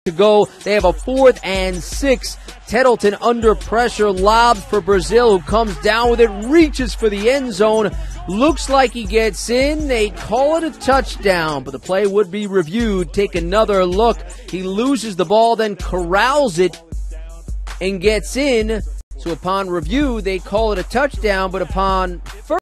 to go. They have a 4th and 6. Tettleton under pressure, lobs for Brazil, who comes down with it, reaches for the end zone. Looks like he gets in. They call it a touchdown, but the play would be reviewed. Take another look. He loses the ball, then corrals it and gets in. So upon review, they call it a touchdown, but upon first